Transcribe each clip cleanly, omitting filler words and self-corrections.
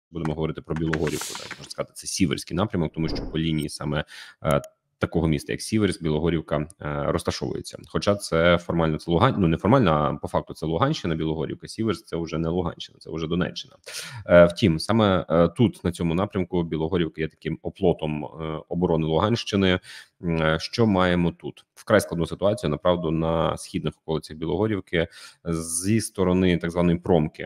будемо говорити про Білогорівку, так можна сказати, це Сіверський напрямок, тому що по лінії саме такого міста, як Сіверськ, Білогорівка, розташовується. Хоча це формально це Луган, ну не формально, а по факту це Луганщина, Білогорівка, Сіверськ це вже не Луганщина, це вже Донеччина. Втім, саме тут, на цьому напрямку, Білогорівка є таким оплотом оборони Луганщини. Що маємо тут? Вкрай складну ситуацію, направду, на східних околицях Білогорівки зі сторони так званої промки.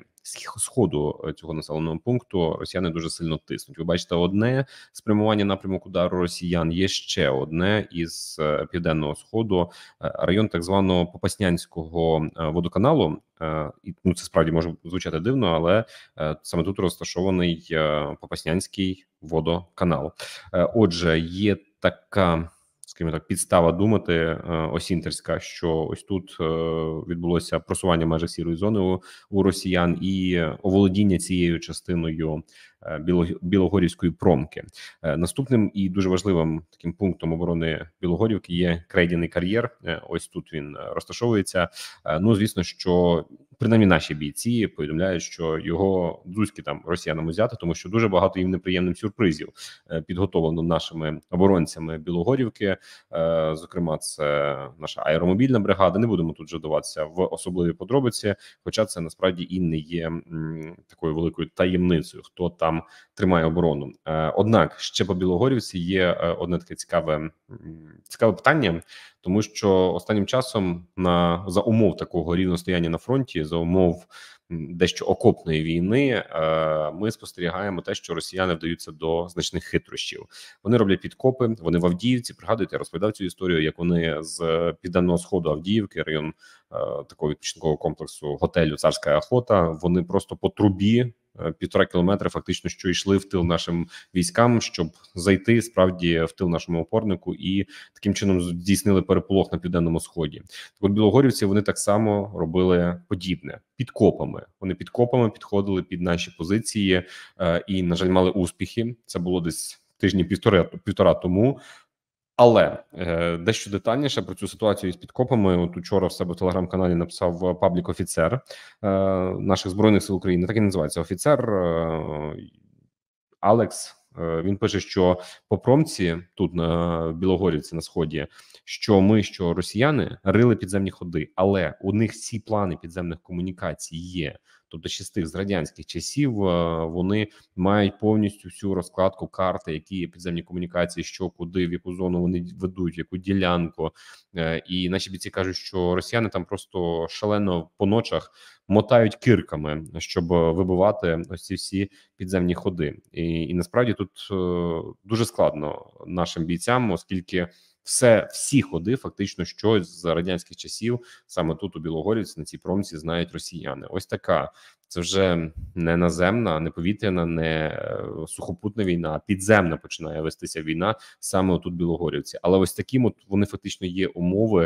Сходу цього населеного пункту росіяни дуже сильно тиснуть. Ви бачите, одне спрямування напрямок удару росіян, є ще одне із південного сходу, район так званого Попаснянського водоканалу. І ну, це справді може звучати дивно, але саме тут розташований Попаснянський водоканал. Отже, є така, скажімо так, підстава думати осінтерська, що ось тут відбулося просування майже сірої зони у росіян і оволодіння цією частиною Білогорівської промки. Наступним і дуже важливим таким пунктом оборони Білогорівки є Крейдяний кар'єр. Ось тут він розташовується. Ну, звісно, що принаймні наші бійці повідомляють, що його дзузьки там росіянам узяти, тому що дуже багато їм неприємних сюрпризів підготовлено нашими оборонцями Білогорівки. Зокрема, це наша аеромобільна бригада. Не будемо тут вдаватися в особливі подробиці, хоча це насправді і не є такою великою таємницею, хто там тримає оборону. Однак ще по Білогорівці є одне таке цікаве питання, тому що останнім часом за умов такого рівностояння на фронті, за умов дещо окопної війни, ми спостерігаємо те, що росіяни вдаються до значних хитрощів. Вони роблять підкопи, вони в Авдіївці, пригадуєте, я розповідав цю історію, як вони з південного сходу Авдіївки, район такого відпочинкового комплексу готелю «Царська охота», вони просто по трубі 1,5 кілометри фактично, що йшли в тил нашим військам, щоб зайти справді в тил нашому опорнику, і таким чином здійснили переполох на південному сході. Так от Білогорівці вони так само робили подібне підкопами. Вони підкопами підходили під наші позиції і, на жаль, мали успіхи. Це було десь тижні півтора тому. Але дещо детальніше про цю ситуацію із підкопами. От учора в себе в телеграм-каналі написав паблік-офіцер наших Збройних сил України, так і називається офіцер Алекс. Він пише, що по промці тут на Білогорівці на сході, що росіяни рили підземні ходи, але у них всі плани підземних комунікацій є. Тобто ще з тих з радянських часів вони мають повністю всю розкладку карти, які є підземні комунікації, що куди, в яку зону вони ведуть, в яку ділянку. І наші бійці кажуть, що росіяни там просто шалено по ночах мотають кирками, щоб вибивати ось ці всі підземні ходи. І насправді тут дуже складно нашим бійцям, оскільки всі ходи, фактично, що з радянських часів саме тут у Білогорівці на цій промці знають росіяни. Ось така. Це вже не наземна, не повітряна, не сухопутна війна, а підземна починає вестися війна саме тут в Білогорівці. Але ось таким от вони фактично є умови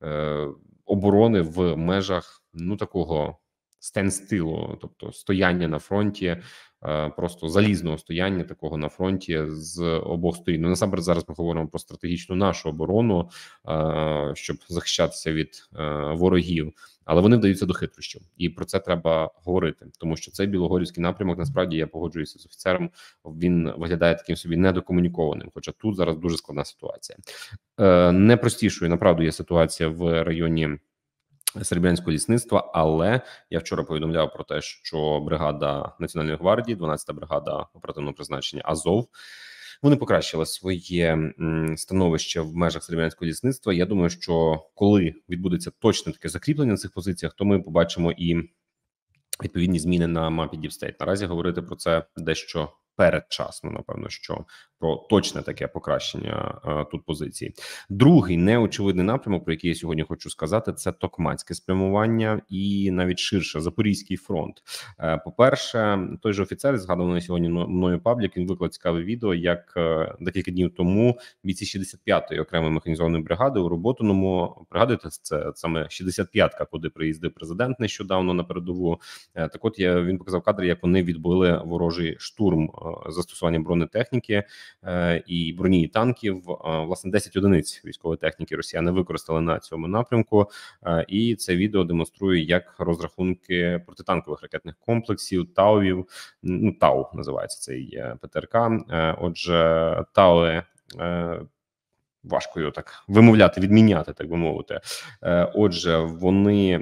оборони в межах такого стендстилу, тобто стояння на фронті, просто залізного стояння такого на фронті з обох сторін. Ну, насамперед зараз ми говоримо про стратегічну нашу оборону, щоб захищатися від ворогів, але вони вдаються до хитрощів, і про це треба говорити, тому що цей Білогорівський напрямок, насправді, я погоджуюся з офіцером, він виглядає таким собі недокомунікованим, хоча тут зараз дуже складна ситуація. Непростішою, направду, є ситуація в районі Серебрянського лісництва, але я вчора повідомляв про те, що бригада Національної гвардії, 12-та бригада оперативного призначення Азов, вони покращили своє становище в межах Серебрянського лісництва. Я думаю, що коли відбудеться точне таке закріплення на цих позиціях, то ми побачимо і відповідні зміни на мапі Діпстейт. Наразі говорити про це дещо передчасно, напевно, що про точне таке покращення тут позиції. Другий неочевидний напрямок, про який я сьогодні хочу сказати, це токмацьке спрямування і навіть ширше Запорізький фронт. По-перше, той же офіцер, згадуваний сьогодні мною паблік, він виклав цікаве відео, як декілька днів тому бійці 65-ї окремої механізованої бригади у Роботиному, пригадуєте, це саме 65-ка, куди приїздив президент нещодавно на передову. Так от він показав кадри, як вони відбили ворожий штурм застосування бронетехніки і броні і танків. Власне, 10 одиниць військової техніки росіяни використали на цьому напрямку, і це відео демонструє, як розрахунки протитанкових ракетних комплексів, ТАУів, ну, ТАУ називається цей ПТРК. Отже, ТАУи, важко його так вимовляти, відміняти, так би мовити. Отже, вони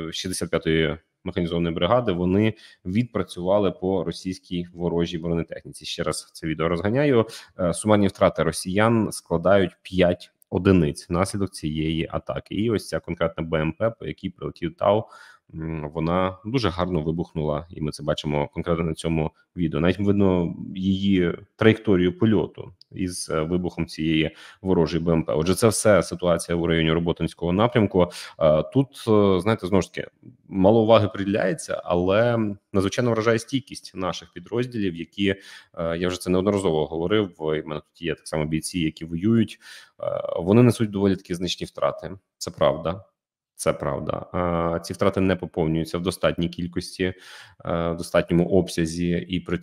65-ї механізованої бригади, вони відпрацювали по російській ворожій бронетехніці. Ще раз це відео розганяю. Сумарні втрати росіян складають 5 одиниць внаслідок цієї атаки. І ось ця конкретна БМП, по якій прилетів ТАУ, вона дуже гарно вибухнула, і ми це бачимо конкретно на цьому відео. Навіть видно її траєкторію польоту із вибухом цієї ворожої БМП. Отже, це все ситуація у районі Роботинського напрямку. Тут, знаєте, знову ж таки, мало уваги приділяється, але надзвичайно вражає стійкість наших підрозділів, які, я вже це неодноразово говорив, в мене тут є так само бійці, які воюють, вони несуть доволі такі значні втрати. Це правда. Це правда. Ці втрати не поповнюються в достатній кількості, в достатньому обсязі, і при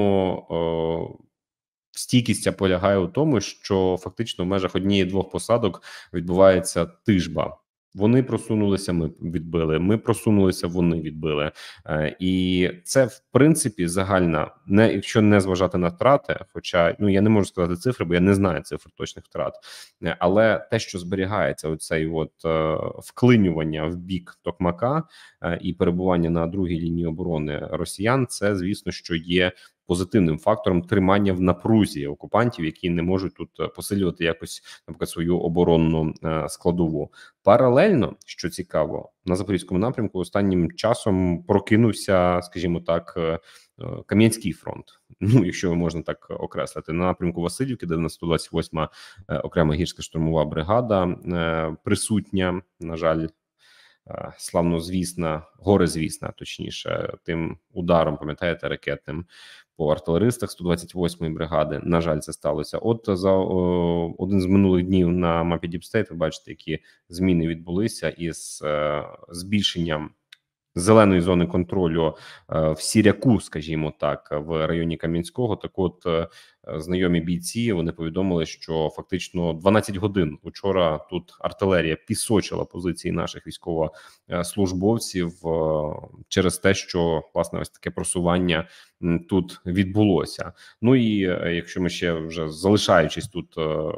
цьому стійкість ця полягає у тому, що фактично в межах однієї-двох посадок відбувається тижба. Вони просунулися, ми відбили. Ми просунулися, вони відбили. І це, в принципі, загальна, не якщо не зважати на втрати, хоча, ну, я не можу сказати цифри, бо я не знаю цифр точних втрат, але те, що зберігається, оцей вклинювання в бік Токмака і перебування на другій лінії оборони росіян, це, звісно, що є позитивним фактором тримання в напрузі окупантів, які не можуть тут посилювати якось, наприклад, свою оборонну складову. Паралельно, що цікаво, на Запорізькому напрямку останнім часом прокинувся, скажімо так, Кам'янський фронт. Ну, якщо можна так окреслити, на напрямку Васильівки, де 128-ма окрема гірсько-штурмова бригада присутня, на жаль, славнозвісна, горизвісна, точніше, тим ударом, пам'ятаєте, ракетним по артилеристах 128-ї бригади. На жаль, це сталося. От за один з минулих днів на мапі Deep State ви бачите, які зміни відбулися із збільшенням зеленої зони контролю в Сіряку, скажімо так, в районі Кам'янського. Так от, знайомі бійці, вони повідомили, що фактично 12 годин учора тут артилерія пісочила позиції наших військовослужбовців через те, що, власне, ось таке просування тут відбулося. Ну і якщо ми ще вже залишаючись тут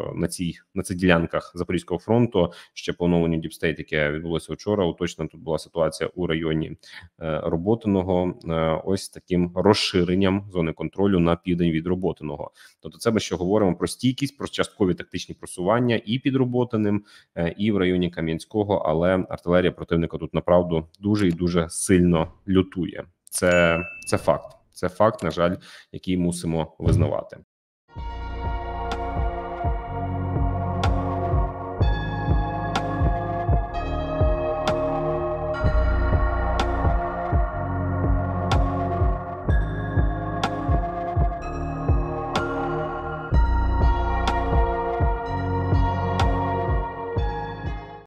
на цих ділянках Запорізького фронту, ще по оновленню Deep State, яке відбулося вчора, уточнена тут була ситуація у районі Роботиного, ось таким розширенням зони контролю на південь від Роботиного. Тобто це ми ще говоримо про стійкість, про часткові тактичні просування і під Роботиним, і в районі Кам'янського, але артилерія противника тут, направду, дуже і дуже сильно лютує. Це факт. Це факт, на жаль, який мусимо визнавати.